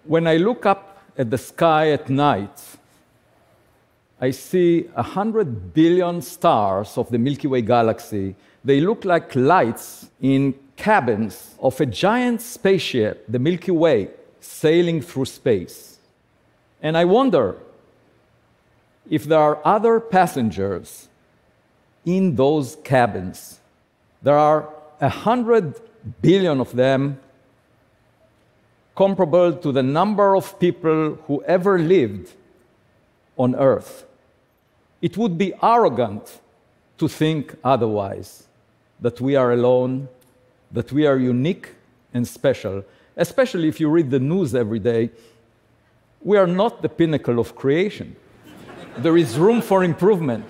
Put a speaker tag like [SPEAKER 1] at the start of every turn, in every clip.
[SPEAKER 1] When I look up at the sky at night, I see 100 billion stars of the Milky Way galaxy. They look like lights in cabins of a giant spaceship, the Milky Way, sailing through space. And I wonder if there are other passengers in those cabins. There are 100 billion of them, comparable to the number of people who ever lived on Earth. It would be arrogant to think otherwise, that we are alone, that we are unique and special. Especially if you read the news every day, we are not the pinnacle of creation. There is room for improvement.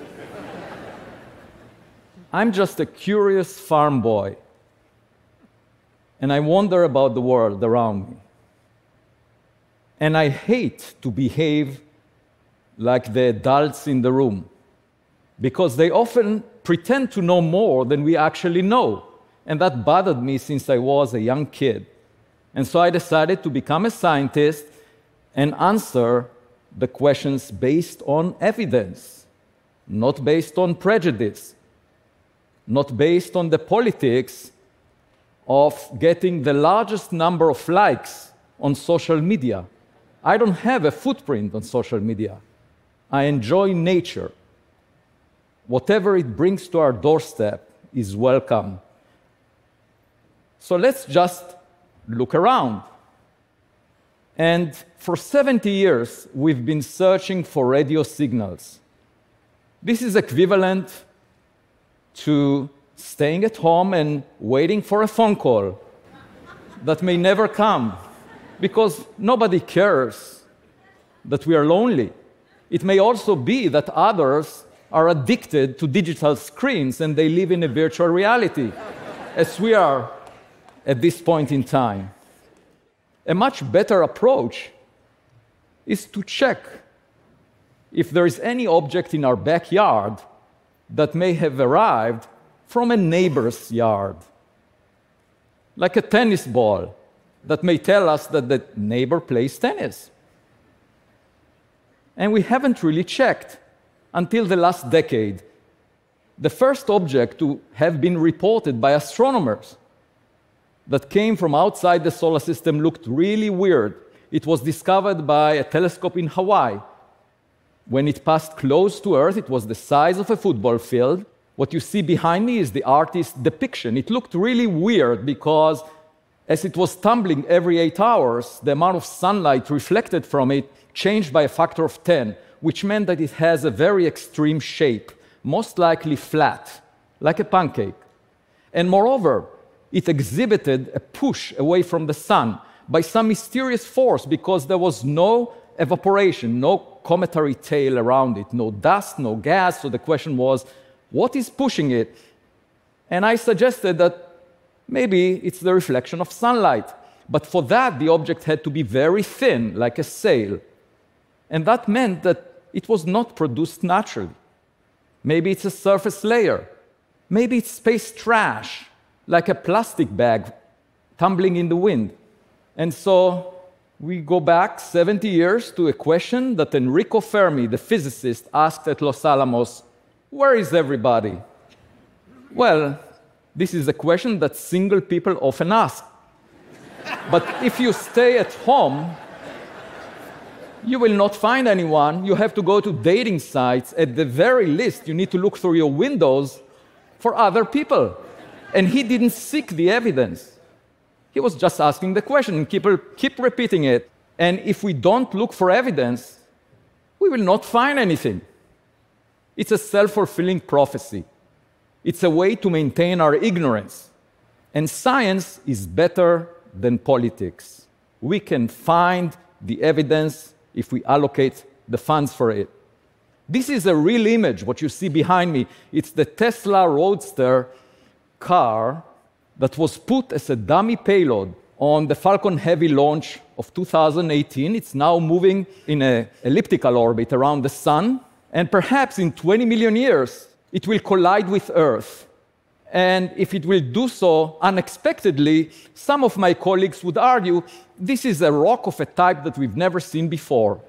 [SPEAKER 1] I'm just a curious farm boy, and I wonder about the world around me. And I hate to behave like the adults in the room, because they often pretend to know more than we actually know. And that bothered me since I was a young kid. And so I decided to become a scientist and answer the questions based on evidence, not based on prejudice, not based on the politics of getting the largest number of likes on social media. I don't have a footprint on social media. I enjoy nature. Whatever it brings to our doorstep is welcome. So let's just look around. And for 70 years, we've been searching for radio signals. This is equivalent to staying at home and waiting for a phone call that may never come, because nobody cares that we are lonely. It may also be that others are addicted to digital screens and they live in a virtual reality, as we are at this point in time. A much better approach is to check if there is any object in our backyard that may have arrived from a neighbor's yard, like a tennis ball that may tell us that the neighbor plays tennis. And we haven't really checked until the last decade. The first object to have been reported by astronomers that came from outside the solar system looked really weird. It was discovered by a telescope in Hawaii. When it passed close to Earth, it was the size of a football field. What you see behind me is the artist's depiction. It looked really weird because as it was tumbling every 8 hours, the amount of sunlight reflected from it changed by a factor of 10, which meant that it has a very extreme shape, most likely flat, like a pancake. And moreover, it exhibited a push away from the sun by some mysterious force because there was no evaporation, no cometary tail around it, no dust, no gas. So the question was, what is pushing it? And I suggested that maybe it's the reflection of sunlight. But for that, the object had to be very thin, like a sail. And that meant that it was not produced naturally. Maybe it's a surface layer. Maybe it's space trash, like a plastic bag tumbling in the wind. And so we go back 70 years to a question that Enrico Fermi, the physicist, asked at Los Alamos: where is everybody? Well, this is a question that single people often ask. But if you stay at home, you will not find anyone. You have to go to dating sites. At the very least, you need to look through your windows for other people. And he didn't seek the evidence. He was just asking the question, and people keep repeating it. And if we don't look for evidence, we will not find anything. It's a self-fulfilling prophecy. It's a way to maintain our ignorance. And science is better than politics. We can find the evidence if we allocate the funds for it. This is a real image, what you see behind me. It's the Tesla Roadster car that was put as a dummy payload on the Falcon Heavy launch of 2018. It's now moving in an elliptical orbit around the sun. And perhaps in 20 million years, it will collide with Earth. And if it will do so unexpectedly, some of my colleagues would argue this is a rock of a type that we've never seen before.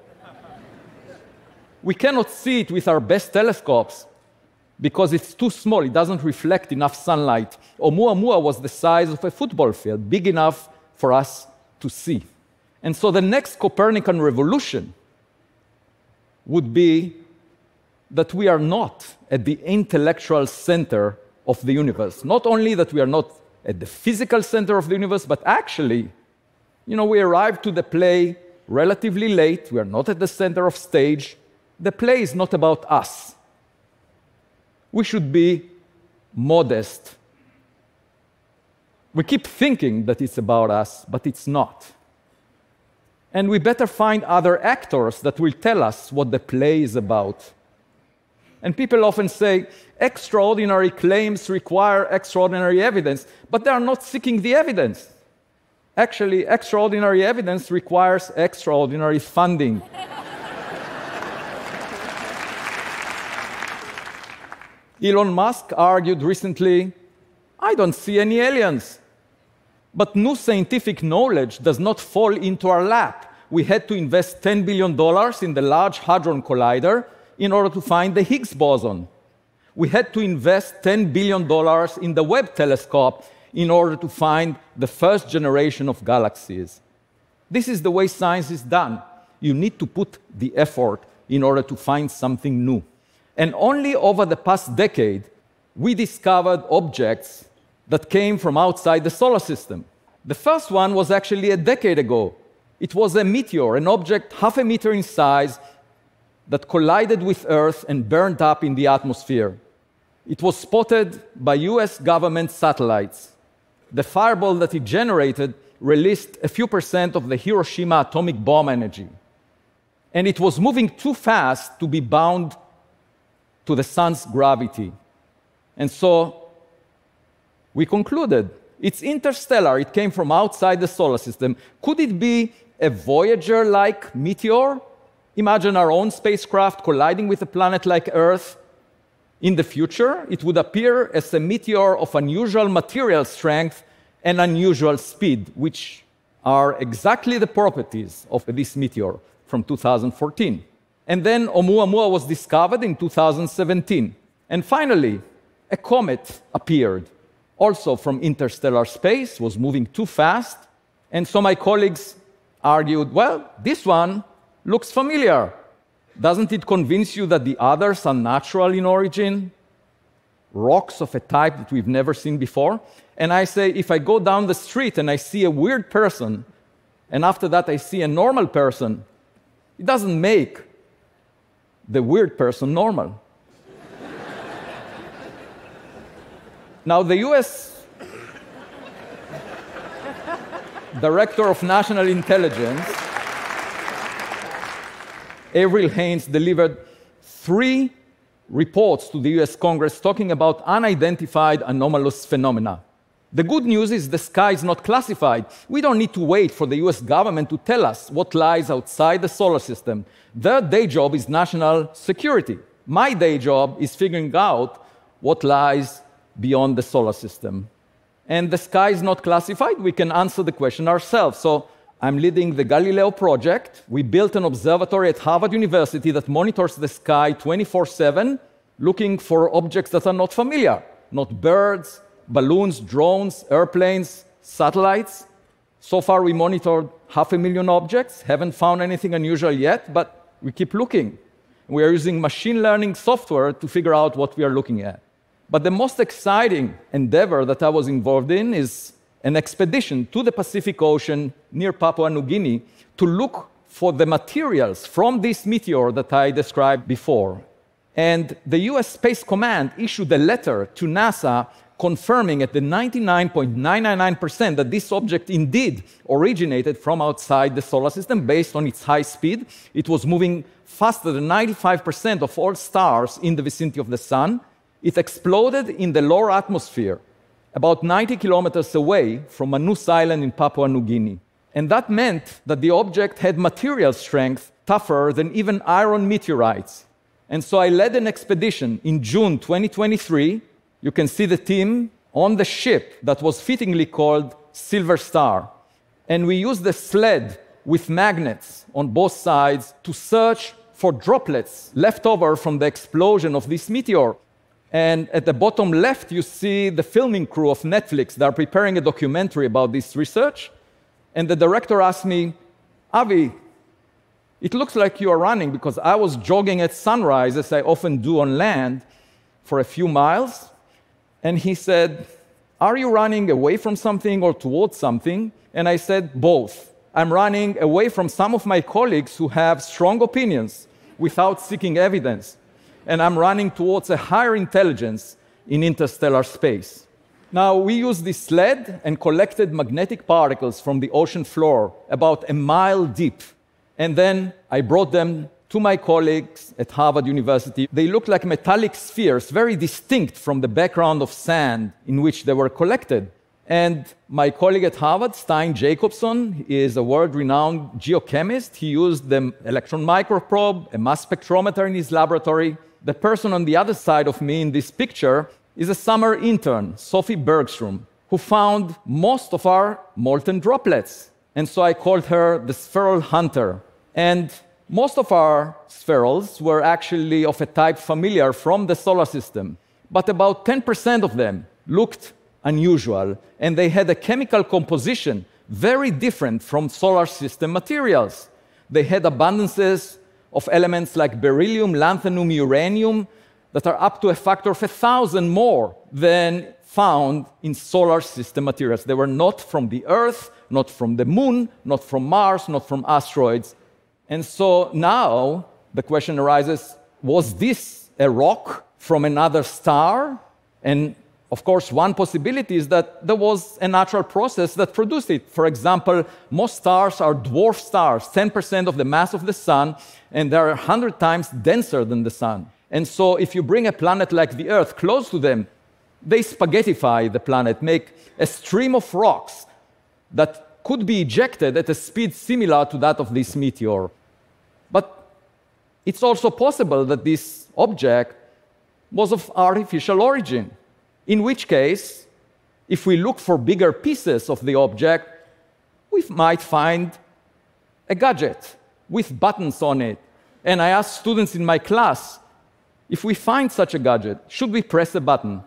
[SPEAKER 1] We cannot see it with our best telescopes because it's too small, it doesn't reflect enough sunlight. Oumuamua was the size of a football field, big enough for us to see. And so the next Copernican revolution would be that we are not at the intellectual center of the universe. Not only that we are not at the physical center of the universe, but actually, we arrived to the play relatively late. We are not at the center of stage. The play is not about us. We should be modest. We keep thinking that it's about us, but it's not. And we better find other actors that will tell us what the play is about. And people often say, extraordinary claims require extraordinary evidence, but they are not seeking the evidence. Actually, extraordinary evidence requires extraordinary funding. Elon Musk argued recently, I don't see any aliens. But new scientific knowledge does not fall into our lap. We had to invest $10 billion in the Large Hadron Collider in order to find the Higgs boson. We had to invest $10 billion in the Webb telescope in order to find the first generation of galaxies. This is the way science is done. You need to put the effort in order to find something new. And only over the past decade, we discovered objects that came from outside the solar system. The first one was actually a decade ago. It was a meteor, an object half a meter in size that collided with Earth and burned up in the atmosphere. It was spotted by US government satellites. The fireball that it generated released a few percent of the Hiroshima atomic bomb energy. And it was moving too fast to be bound to the sun's gravity. And so we concluded it's interstellar. It came from outside the solar system. Could it be a Voyager-like meteor? Imagine our own spacecraft colliding with a planet like Earth. In the future, it would appear as a meteor of unusual material strength and unusual speed, which are exactly the properties of this meteor from 2014. And then Oumuamua was discovered in 2017. And finally, a comet appeared, also from interstellar space, was moving too fast. And so my colleagues argued, well, this one looks familiar. Doesn't it convince you that the others are natural in origin? Rocks of a type that we've never seen before? And I say, if I go down the street and I see a weird person, and after that I see a normal person, it doesn't make the weird person normal. Now, the US Director of National Intelligence, Avril Haines, delivered 3 reports to the US Congress talking about unidentified anomalous phenomena. The good news is the sky is not classified. We don't need to wait for the US government to tell us what lies outside the solar system. Their day job is national security. My day job is figuring out what lies beyond the solar system. And the sky is not classified. We can answer the question ourselves. So I'm leading the Galileo project. We built an observatory at Harvard University that monitors the sky 24/7, looking for objects that are not familiar, not birds, balloons, drones, airplanes, satellites. So far, we monitored 500,000 objects, haven't found anything unusual yet, but we keep looking. We are using machine learning software to figure out what we are looking at. But the most exciting endeavor that I was involved in is an expedition to the Pacific Ocean near Papua New Guinea to look for the materials from this meteor that I described before. And the US Space Command issued a letter to NASA confirming at the 99.999% that this object indeed originated from outside the solar system based on its high speed. It was moving faster than 95% of all stars in the vicinity of the sun. It exploded in the lower atmosphere, about 90 kilometers away from Manus Island in Papua New Guinea. And that meant that the object had material strength tougher than even iron meteorites. And so I led an expedition in June 2023. You can see the team on the ship that was fittingly called Silver Star. And we used the sled with magnets on both sides to search for droplets left over from the explosion of this meteor. And at the bottom left, you see the filming crew of Netflix. They're preparing a documentary about this research. And the director asked me, Avi, it looks like you are running, because I was jogging at sunrise, as I often do on land, for a few miles. And he said, are you running away from something or towards something? And I said, both. I'm running away from some of my colleagues who have strong opinions without seeking evidence. And I'm running towards a higher intelligence in interstellar space. Now, we used this sled and collected magnetic particles from the ocean floor about a mile deep. And then I brought them to my colleagues at Harvard University. They looked like metallic spheres, very distinct from the background of sand in which they were collected. And my colleague at Harvard, Stein Jacobson, is a world-renowned geochemist. He used the electron microprobe, a mass spectrometer in his laboratory. The person on the other side of me in this picture is a summer intern, Sophie Bergstrom, who found most of our molten droplets. And so I called her the spheral hunter. And most of our spherals were actually of a type familiar from the solar system. But about 10% of them looked unusual, and they had a chemical composition very different from solar system materials. They had abundances of elements like beryllium, lanthanum, uranium, that are up to a factor of 1,000 more than found in solar system materials. They were not from the Earth, not from the Moon, not from Mars, not from asteroids. And so now the question arises, was this a rock from another star? And of course, one possibility is that there was a natural process that produced it. For example, most stars are dwarf stars, 10% of the mass of the sun, and they are 100 times denser than the sun. And so if you bring a planet like the Earth close to them, they spaghettify the planet, make a stream of rocks that could be ejected at a speed similar to that of this meteor. But it's also possible that this object was of artificial origin, in which case, if we look for bigger pieces of the object, we might find a gadget with buttons on it. And I asked students in my class, if we find such a gadget, should we press a button?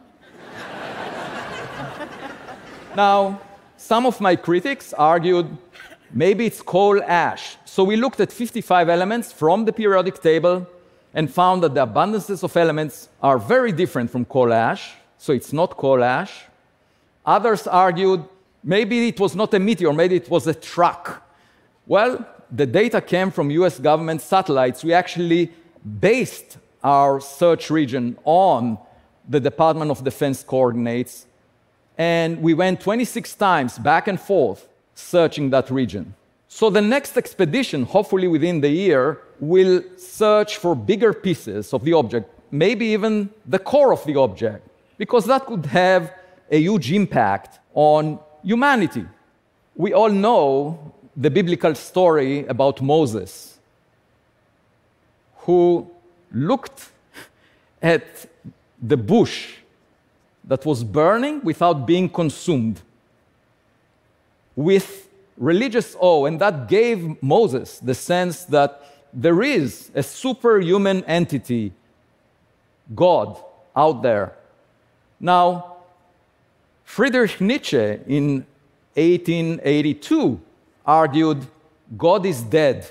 [SPEAKER 1] Now, some of my critics argued maybe it's coal ash. So we looked at 55 elements from the periodic table and found that the abundances of elements are very different from coal ash, so it's not coal ash. Others argued maybe it was not a meteor, maybe it was a truck. Well, the data came from US government satellites. We actually based our search region on the Department of Defense coordinates, and we went 26 times back and forth searching that region. So the next expedition, hopefully within the year, will search for bigger pieces of the object, maybe even the core of the object, because that could have a huge impact on humanity. We all know the biblical story about Moses, who looked at the bush that was burning without being consumed with religious awe, and that gave Moses the sense that there is a superhuman entity, God, out there. Now, Friedrich Nietzsche in 1882 argued, God is dead.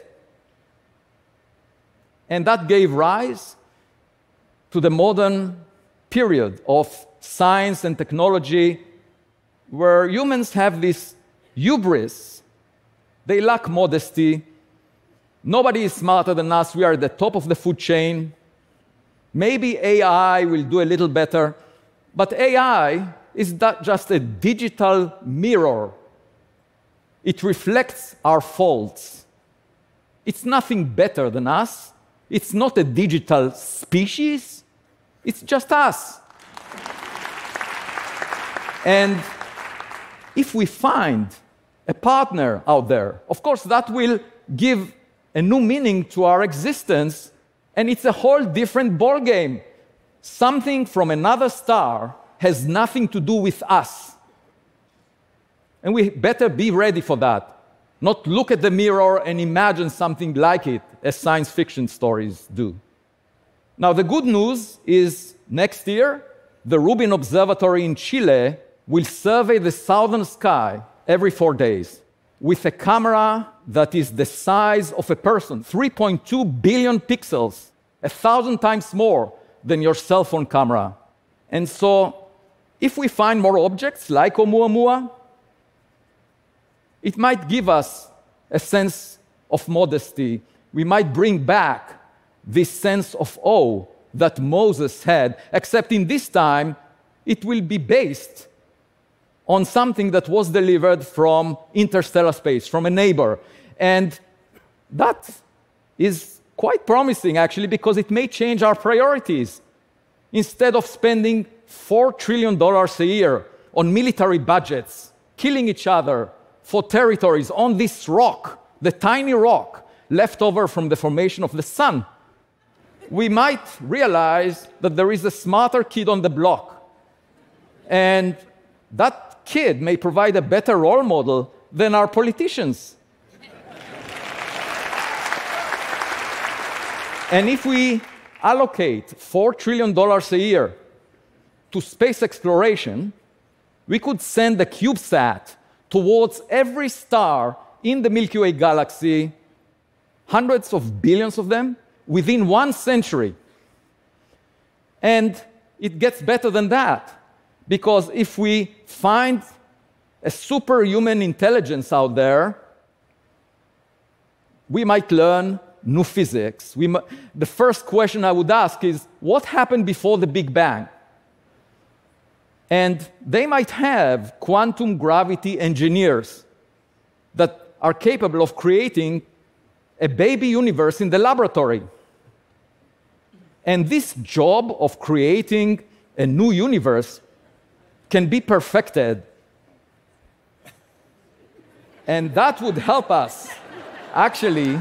[SPEAKER 1] And that gave rise to the modern period of science and technology where humans have this hubris. They lack modesty. Nobody is smarter than us. We are at the top of the food chain. Maybe AI will do a little better, but AI is not just a digital mirror. It reflects our faults. It's nothing better than us. It's not a digital species. It's just us. And if we find a partner out there, of course, that will give a new meaning to our existence, and it's a whole different ballgame. Something from another star has nothing to do with us. And we better be ready for that. Not look at the mirror and imagine something like it, as science fiction stories do. Now, the good news is next year, the Rubin Observatory in Chile will survey the southern sky every 4 days with a camera that is the size of a person, 3.2 billion pixels, 1,000 times more than your cell phone camera. And so, if we find more objects like Oumuamua, it might give us a sense of modesty. We might bring back this sense of awe that Moses had, except in this time, it will be based on something that was delivered from interstellar space, from a neighbor. And that is quite promising, actually, because it may change our priorities. Instead of spending $4 trillion a year on military budgets, killing each other for territories on this rock, the tiny rock left over from the formation of the sun, we might realize that there is a smarter kid on the block. And that kid may provide a better role model than our politicians. And if we allocate $4 trillion a year to space exploration, we could send a CubeSat towards every star in the Milky Way galaxy, hundreds of billions of them, within 1 century. And it gets better than that, because if we find a superhuman intelligence out there, we might learn new physics. The first question I would ask is, what happened before the Big Bang? And they might have quantum gravity engineers that are capable of creating a baby universe in the laboratory. And this job of creating a new universe can be perfected. And that would help us, actually,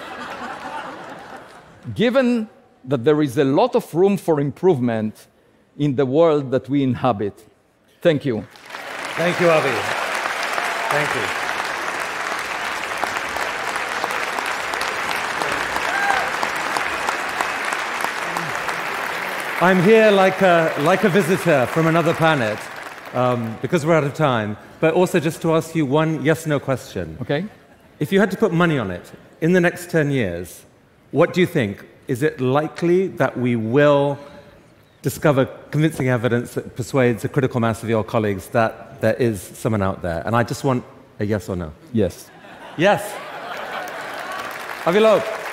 [SPEAKER 1] given that there is a lot of room for improvement in the world that we inhabit. Thank you.
[SPEAKER 2] Thank you, Avi. Thank you. I'm here like a visitor from another planet, because we're out of time, but also just to ask you one yes-no question.
[SPEAKER 1] Okay.
[SPEAKER 2] If you had to put money on it, in the next 10 years, what do you think? Is it likely that we will discover convincing evidence that persuades a critical mass of your colleagues that there is someone out there? And I just want a yes or no.
[SPEAKER 1] Yes.
[SPEAKER 2] Yes. Avi Loeb.